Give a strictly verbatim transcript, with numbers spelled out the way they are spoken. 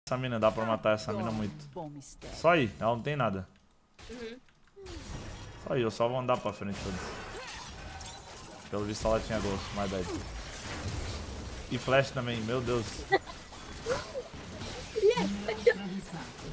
Essa mina, dá pra matar essa mina muito. Só aí, ela não tem nada. Uhum. Só aí, eu só vou andar pra frente. Pelo visto ela tinha ghost, my bad. E flash também, meu Deus.